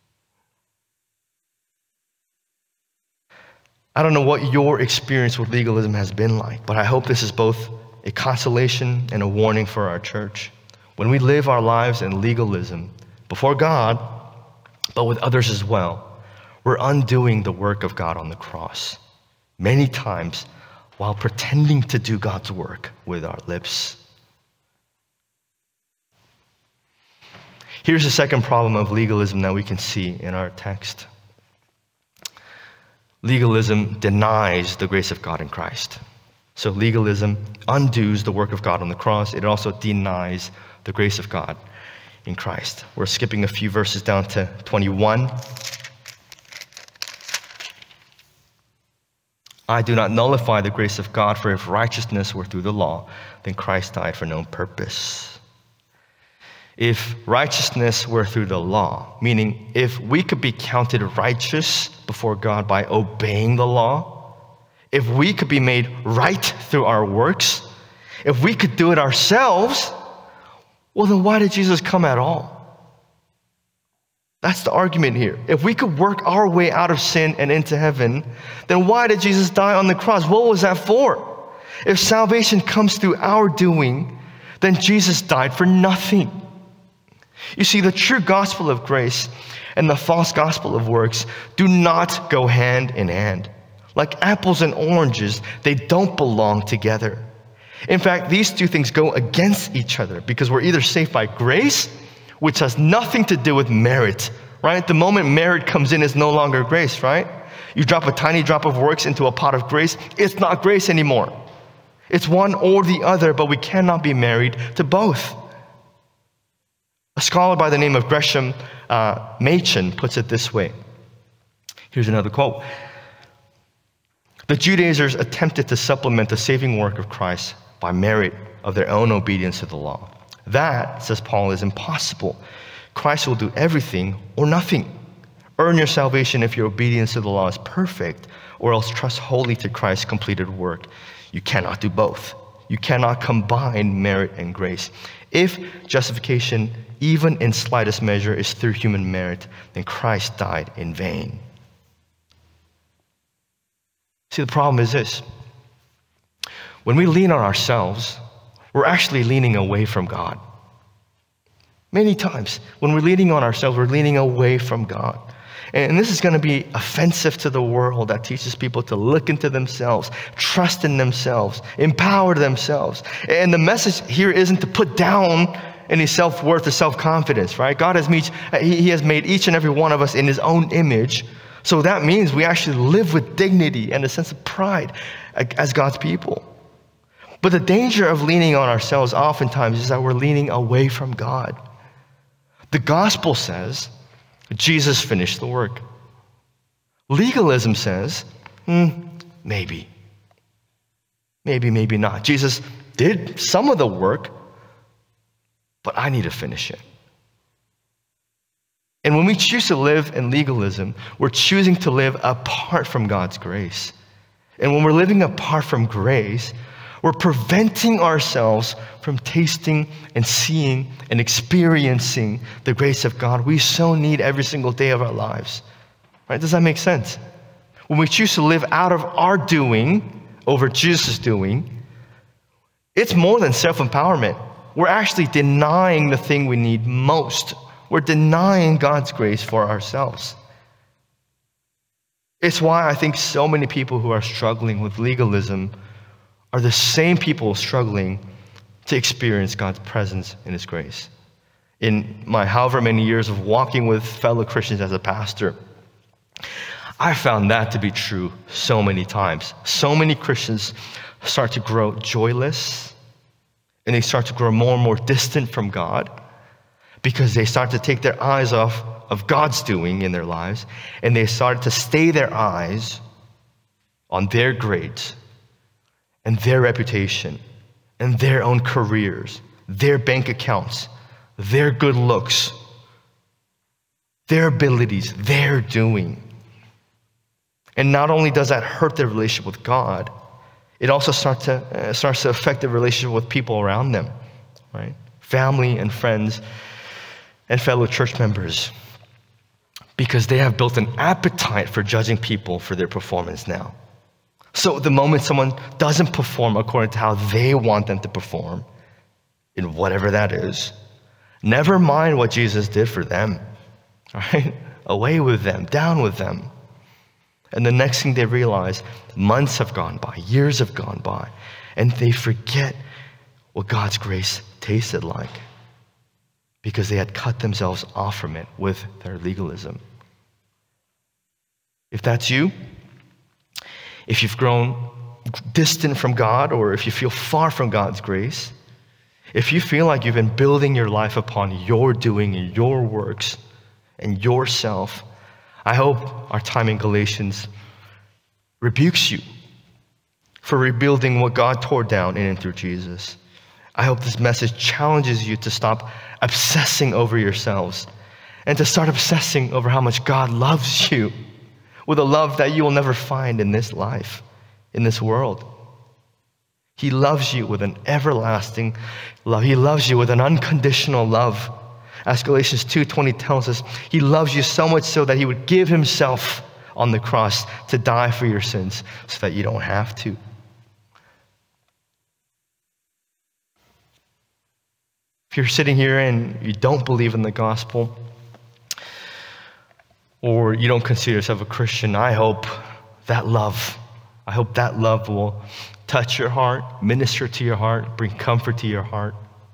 I don't know what your experience with legalism has been like, but I hope this is both a consolation and a warning for our church. When we live our lives in legalism before God, but with others as well, we're undoing the work of God on the cross many times while pretending to do God's work with our lips. Here's the second problem of legalism that we can see in our text. Legalism denies the grace of God in Christ. So legalism undoes the work of God on the cross. It also denies the grace of God in Christ. We're skipping a few verses down to 21. I do not nullify the grace of God, for if righteousness were through the law, then Christ died for no purpose. If righteousness were through the law, meaning if we could be counted righteous before God by obeying the law, if we could be made right through our works, if we could do it ourselves, well then why did Jesus come at all? That's the argument here. If we could work our way out of sin and into heaven, then why did Jesus die on the cross? What was that for? If salvation comes through our doing, then Jesus died for nothing. You see, the true gospel of grace and the false gospel of works do not go hand in hand. Like apples and oranges, they don't belong together. In fact, these two things go against each other because we're either saved by grace, which has nothing to do with merit, right? The moment merit comes in, it's no longer grace, right? You drop a tiny drop of works into a pot of grace, it's not grace anymore. It's one or the other, but we cannot be married to both. A scholar by the name of Gresham Machen puts it this way. Here's another quote. The Judaizers attempted to supplement the saving work of Christ by merit of their own obedience to the law. That, says Paul, is impossible. Christ will do everything or nothing. Earn your salvation if your obedience to the law is perfect, or else trust wholly to Christ's completed work. You cannot do both. You cannot combine merit and grace. If justification, even in slightest measure, is through human merit, then Christ died in vain. See, the problem is this. When we lean on ourselves, we're actually leaning away from God. Many times, when we're leaning on ourselves, we're leaning away from God. And this is going to be offensive to the world that teaches people to look into themselves, trust in themselves, empower themselves. And the message here isn't to put down any self-worth or self-confidence, right? God has He has made each and every one of us in His own image. So that means we actually live with dignity and a sense of pride as God's people. But the danger of leaning on ourselves oftentimes is that we're leaning away from God. The gospel says Jesus finished the work. Legalism says, maybe. Maybe not. Jesus did some of the work, but I need to finish it. And when we choose to live in legalism, we're choosing to live apart from God's grace. And when we're living apart from grace, we're preventing ourselves from tasting and seeing and experiencing the grace of God we so need every single day of our lives. Right? Does that make sense? When we choose to live out of our doing over Jesus' doing, it's more than self-empowerment. We're actually denying the thing we need most. We're denying God's grace for ourselves. It's why I think so many people who are struggling with legalism are the same people struggling to experience God's presence and His grace. In my however many years of walking with fellow Christians as a pastor, I found that to be true so many times. So many Christians start to grow joyless, and they start to grow more and more distant from God because they start to take their eyes off of God's doing in their lives, and they start to stay their eyes on their grades and their reputation and their own careers, their bank accounts, their good looks, their abilities, their doing. And not only does that hurt their relationship with God, it also starts to affect their relationship with people around them, right? Family and friends and fellow church members, because they have built an appetite for judging people for their performance now. So the moment someone doesn't perform according to how they want them to perform, in whatever that is, never mind what Jesus did for them, right? Away with them, down with them. And the next thing they realize, months have gone by, years have gone by, and they forget what God's grace tasted like because they had cut themselves off from it with their legalism. If that's you, if you've grown distant from God, or if you feel far from God's grace, if you feel like you've been building your life upon your doing and your works and yourself, I hope our time in Galatians rebukes you for rebuilding what God tore down in and through Jesus. I hope this message challenges you to stop obsessing over yourselves and to start obsessing over how much God loves you with a love that you will never find in this life, in this world. He loves you with an everlasting love. He loves you with an unconditional love. As Galatians 2:20 tells us, he loves you so much so that he would give himself on the cross to die for your sins so that you don't have to. If you're sitting here and you don't believe in the gospel, or you don't consider yourself a Christian, I hope that love will touch your heart, minister to your heart, bring comfort to your heart,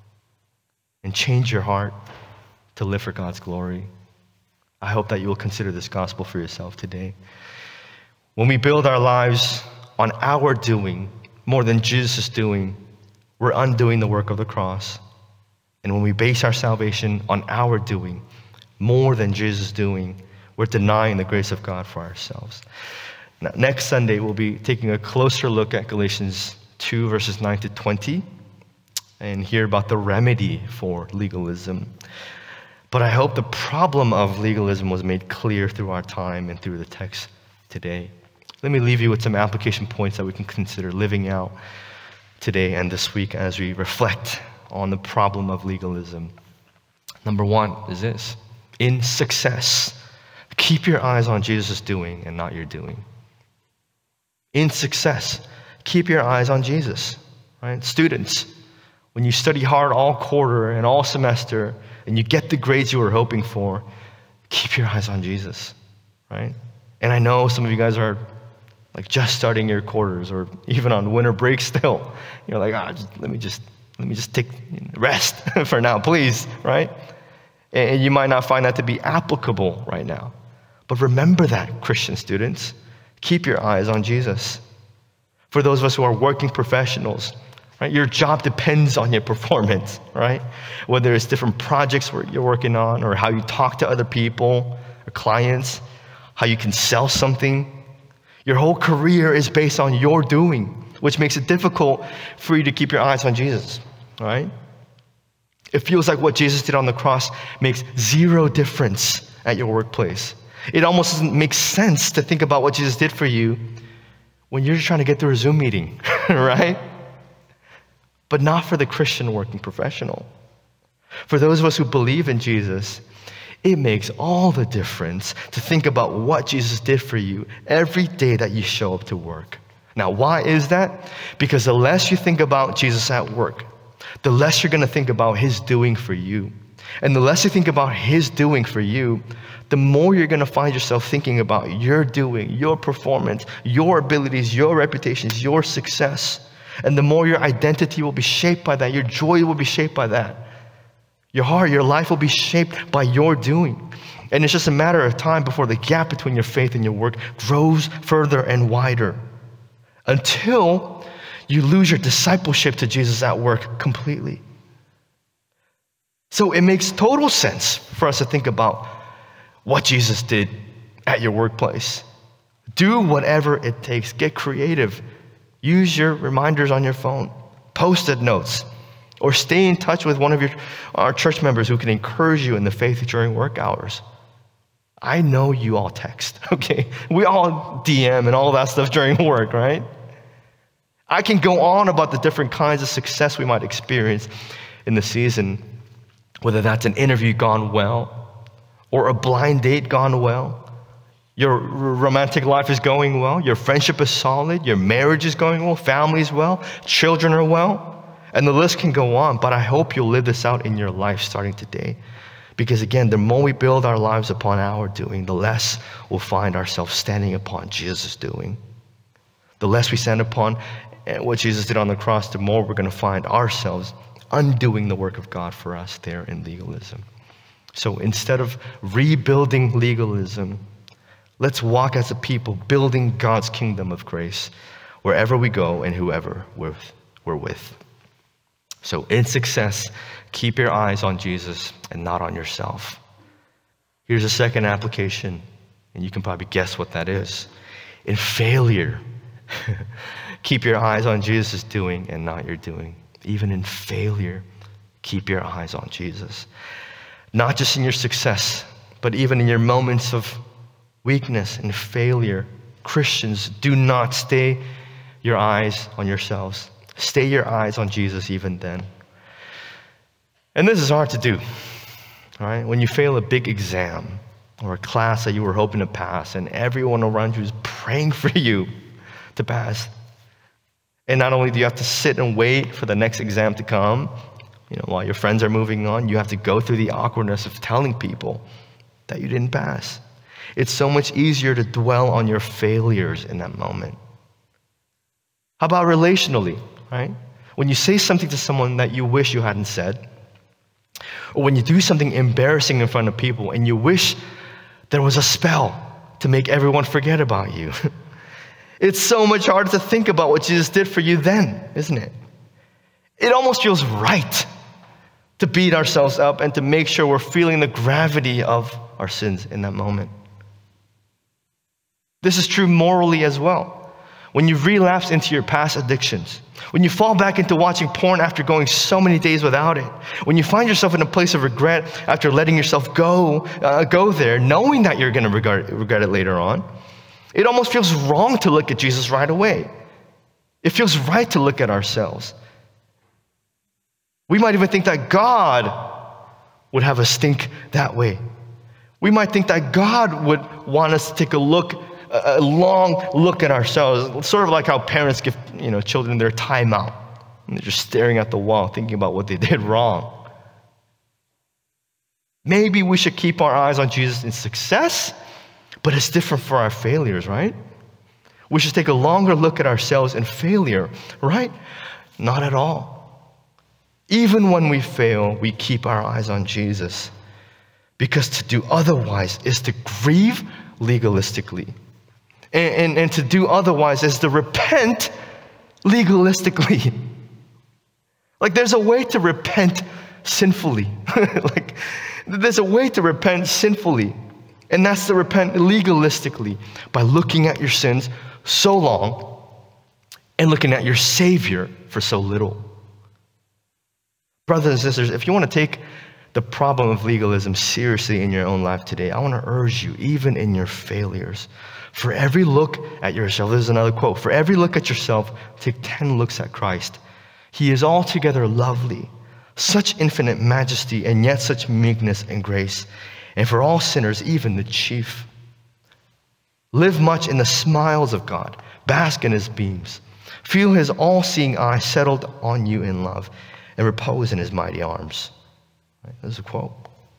and change your heart to live for God's glory. I hope that you will consider this gospel for yourself today. When we build our lives on our doing more than Jesus' doing, we're undoing the work of the cross. And when we base our salvation on our doing more than Jesus' doing, we're denying the grace of God for ourselves. Now, next Sunday, we'll be taking a closer look at Galatians 2, verses 9 to 20, and hear about the remedy for legalism. But I hope the problem of legalism was made clear through our time and through the text today. Let me leave you with some application points that we can consider living out today and this week as we reflect on the problem of legalism. Number one is this: in success, keep your eyes on Jesus' doing and not your doing. In success, keep your eyes on Jesus, right? Students, when you study hard all quarter and all semester and you get the grades you were hoping for, keep your eyes on Jesus, right? And I know some of you guys are like just starting your quarters or even on winter break still. You're like, let me just take rest for now, please, right? And you might not find that to be applicable right now. But remember that, Christian students. Keep your eyes on Jesus. For those of us who are working professionals, right, your job depends on your performance, right? Whether it's different projects you're working on or how you talk to other people or clients, how you can sell something. Your whole career is based on your doing, which makes it difficult for you to keep your eyes on Jesus, right? It feels like what Jesus did on the cross makes zero difference at your workplace. It almost doesn't make sense to think about what Jesus did for you when you're trying to get through a Zoom meeting, right? But not for the Christian working professional. For those of us who believe in Jesus, it makes all the difference to think about what Jesus did for you every day that you show up to work. Now, why is that? Because the less you think about Jesus at work, the less you're going to think about his doing for you. And the less you think about his doing for you, the more you're going to find yourself thinking about your doing, your performance, your abilities, your reputations, your success. And the more your identity will be shaped by that, your joy will be shaped by that. Your heart, your life will be shaped by your doing. And it's just a matter of time before the gap between your faith and your work grows further and wider, until you lose your discipleship to Jesus at work completely. So it makes total sense for us to think about what Jesus did at your workplace. Do whatever it takes. Get creative. Use your reminders on your phone, Post-it notes, or stay in touch with one of our church members who can encourage you in the faith during work hours. I know you all text, okay? We all DM and all that stuff during work, right? I can go on about the different kinds of success we might experience in the season, whether that's an interview gone well, or a blind date gone well. Your romantic life is going well, your friendship is solid, your marriage is going well, family is well, children are well, and the list can go on, but I hope you'll live this out in your life starting today. Because again, the more we build our lives upon our doing, the less we'll find ourselves standing upon Jesus' doing. The less we stand upon what Jesus did on the cross, the more we're going to find ourselves undoing the work of God for us there in legalism. So instead of rebuilding legalism, let's walk as a people building God's kingdom of grace wherever we go and whoever we're with. So in success, keep your eyes on Jesus and not on yourself. Here's a second application, and you can probably guess what that is. In failure, keep your eyes on Jesus' doing and not your doing. Even in failure, keep your eyes on Jesus. Not just in your success, but even in your moments of weakness and failure. Christians, do not stay your eyes on yourselves. Stay your eyes on Jesus even then. And this is hard to do. All right? When you fail a big exam or a class that you were hoping to pass and everyone around you is praying for you to pass. And not only do you have to sit and wait for the next exam to come, while your friends are moving on, you have to go through the awkwardness of telling people that you didn't pass. It's so much easier to dwell on your failures in that moment. How about relationally, right? When you say something to someone that you wish you hadn't said, or when you do something embarrassing in front of people and you wish there was a spell to make everyone forget about you. It's so much harder to think about what Jesus did for you then, isn't it? It almost feels right to beat ourselves up and to make sure we're feeling the gravity of our sins in that moment. This is true morally as well. When you relapse into your past addictions, when you fall back into watching porn after going so many days without it, when you find yourself in a place of regret after letting yourself go there, knowing that you're going to regret it later on, it almost feels wrong to look at Jesus right away. It feels right to look at ourselves. We might even think that God would have us think that way. We might think that God would want us to take a long look at ourselves, sort of like how parents give children their timeout. And they're just staring at the wall, thinking about what they did wrong. Maybe we should keep our eyes on Jesus in success, but it's different for our failures, right? We should take a longer look at ourselves in failure, right? Not at all. Even when we fail, we keep our eyes on Jesus, because to do otherwise is to grieve legalistically. And to do otherwise is to repent legalistically. Like, there's a way to repent sinfully. There's a way to repent sinfully. And that's to repent legalistically, by looking at your sins so long and looking at your Savior for so little. Brothers and sisters, if you want to take the problem of legalism seriously in your own life today, I want to urge you, even in your failures, for every look at yourself, this is another quote, for every look at yourself, take 10 looks at Christ. He is altogether lovely, such infinite majesty, and yet such meekness and grace. And for all sinners, even the chief. Live much in the smiles of God, bask in his beams, feel his all-seeing eye settled on you in love, and repose in his mighty arms. Right? This is a quote.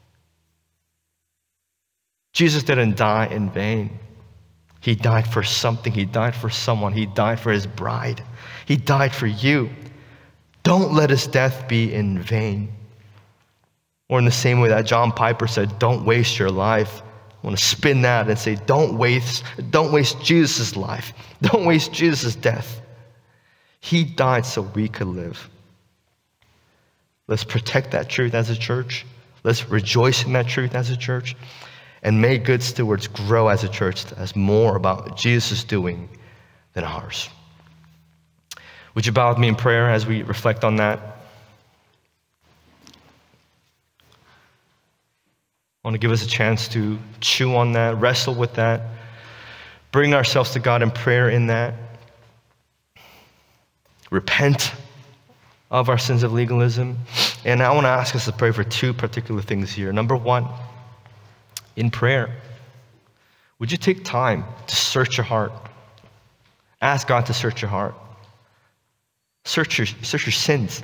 Jesus didn't die in vain. He died for something. He died for someone. He died for his bride. He died for you. Don't let his death be in vain. Or in the same way that John Piper said, don't waste your life. I want to spin that and say, don't waste Jesus' life. Don't waste Jesus' death. He died so we could live. Let's protect that truth as a church. Let's rejoice in that truth as a church. And may good stewards grow as a church that's more about Jesus' doing than ours. Would you bow with me in prayer as we reflect on that? I want to give us a chance to chew on that, wrestle with that, bring ourselves to God in prayer in that, repent of our sins of legalism. And I want to ask us to pray for two particular things here. Number one, in prayer, would you take time to search your heart? Ask God to search your heart. Search your sins.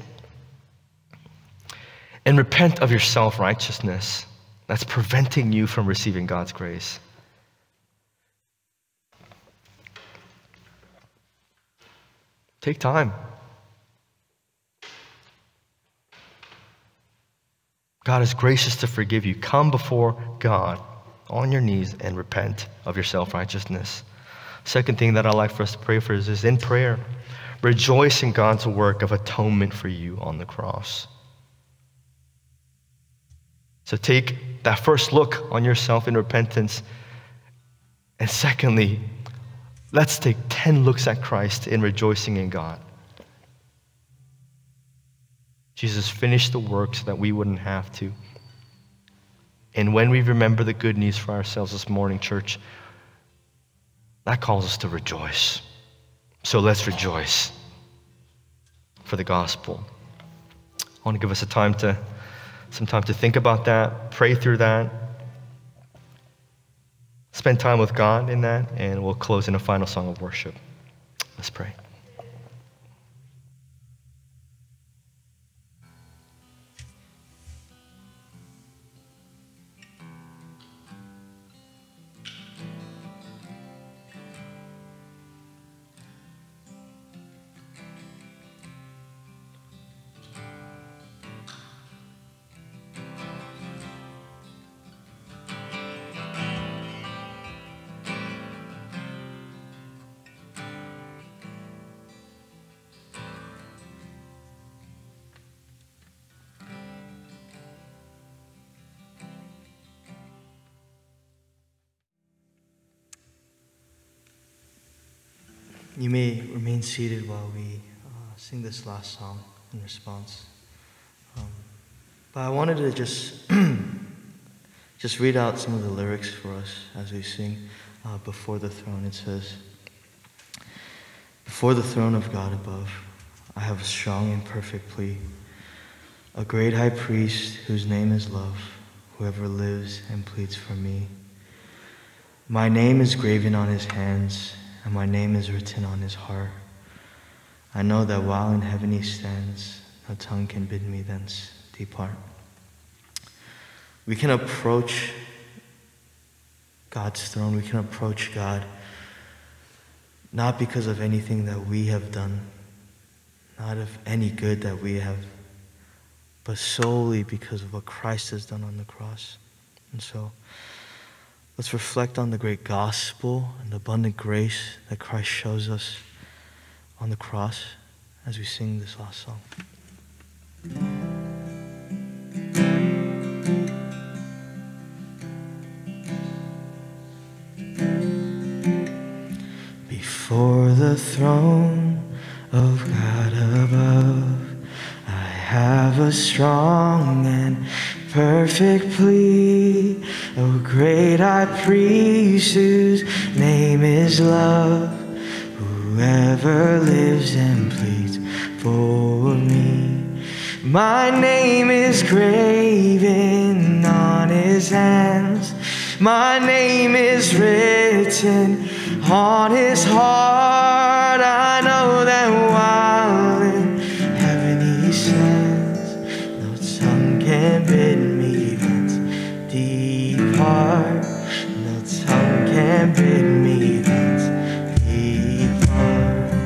And repent of your self-righteousness that's preventing you from receiving God's grace. Take time. God is gracious to forgive you. Come before God on your knees and repent of your self-righteousness. Second thing that I'd like for us to pray for is in prayer, rejoice in God's work of atonement for you on the cross. So take that first look on yourself in repentance. And secondly, let's take 10 looks at Christ in rejoicing in God. Jesus finished the work so that we wouldn't have to. And when we remember the good news for ourselves this morning, church, that calls us to rejoice. So let's rejoice for the gospel. I want to give us a time to some time to think about that, pray through that, spend time with God in that, and we'll close in a final song of worship. Let's pray. You may remain seated while we sing this last song in response. But I wanted to just read out some of the lyrics for us as we sing Before the Throne. It says, "Before the throne of God above, I have a strong and perfect plea. A great high priest whose name is love, whoever lives and pleads for me. My name is graven on his hands, and my name is written on his heart. I know that while in heaven he stands, no tongue can bid me thence depart." We can approach God's throne, we can approach God not because of anything that we have done, not of any good that we have, but solely because of what Christ has done on the cross. And so, let's reflect on the great gospel and the abundant grace that Christ shows us on the cross as we sing this last song. Before the throne of God above, I have a strong and perfect plea. O great high priest whose name is love, whoever lives and pleads for me. My name is graven on his hands, my name is written on his heart. I know that while in heaven he stands, no tongue can bid me thence depart. No tongue can bid me thence depart.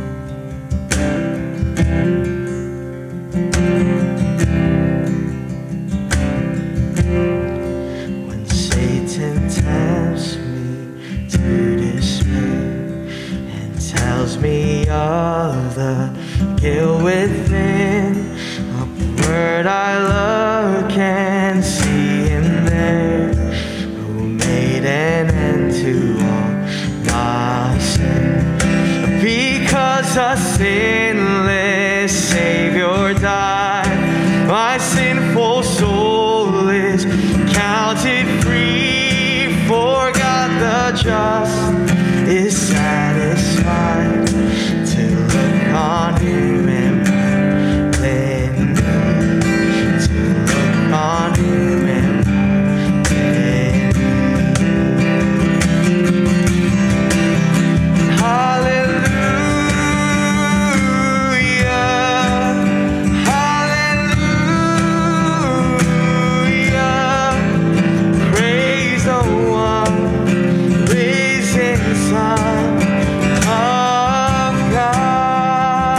When Satan tempts me to despair and tells me of the guilt within, upward I look and see him there, who made an end to all my sin. Because a sinless Savior died, my sinful soul is counted free. For God the just is satisfied to look on him and then to look on him and then. Hallelujah, hallelujah, praise the one risen Son of God.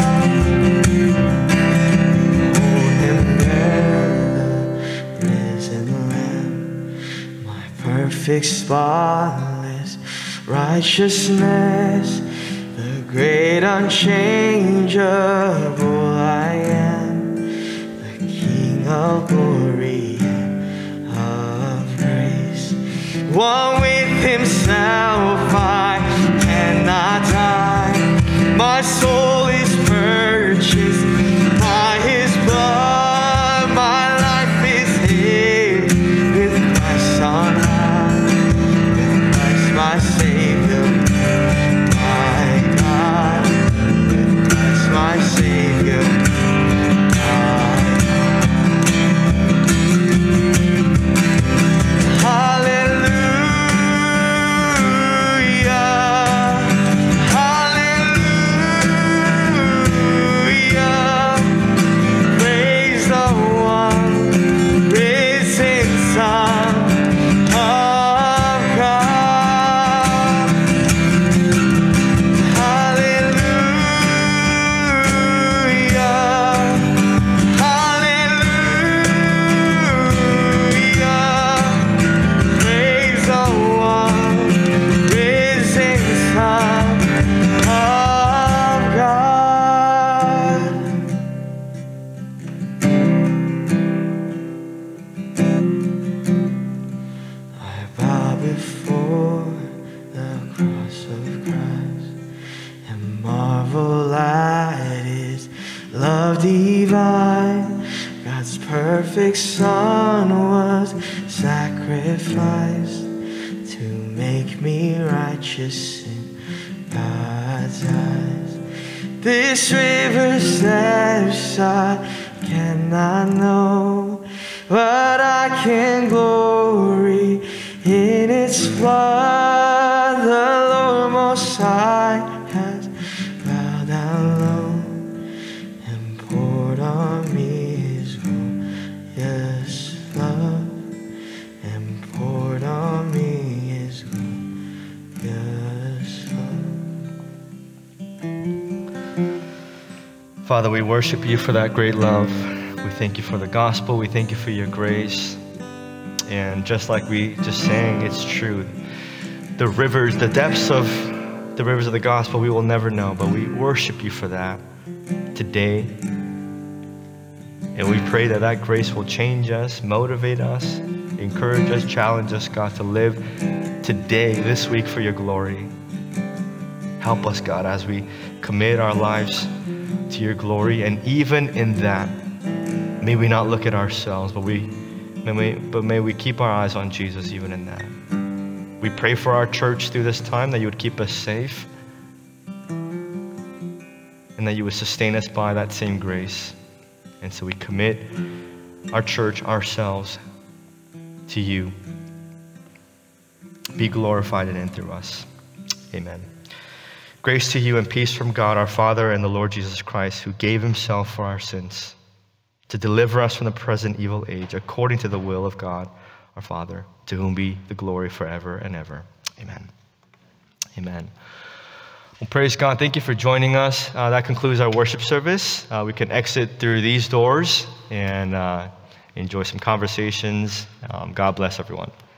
Oh, him there, the risen Lamb, my perfect spotless righteousness, the great unchangeable I am, the King of glory and of grace. One with himself I cannot die, my soul is purchased by his blood, my life is hid with Christ on high, with Christ my Savior, my God, with Christ my Savior, my God. perfect Son was sacrificed to make me righteous in God's eyes. This river steps I cannot know, but I can glory in its flood. The Lord Most High has bowed down low and poured on me His glorious love, and poured on me His glorious love. Father, we worship you for that great love. We thank you for the gospel. We thank you for your grace. And just like we just sang, it's true. The rivers, the depths of the rivers of the gospel, we will never know, but we worship you for that today. And we pray that that grace will change us, motivate us, encourage us, challenge us, God, to live today, this week, for your glory. Help us, God, as we commit our lives to your glory. And even in that, may we not look at ourselves, but may we keep our eyes on Jesus even in that. We pray for our church through this time, that you would keep us safe and that you would sustain us by that same grace. And so we commit our church, ourselves, to you. Be glorified in and through us. Amen. Grace to you and peace from God our Father and the Lord Jesus Christ, who gave himself for our sins to deliver us from the present evil age, according to the will of God our Father, to whom be the glory forever and ever. Amen. Amen. Well, praise God. Thank you for joining us. That concludes our worship service. We can exit through these doors and enjoy some conversations. God bless everyone.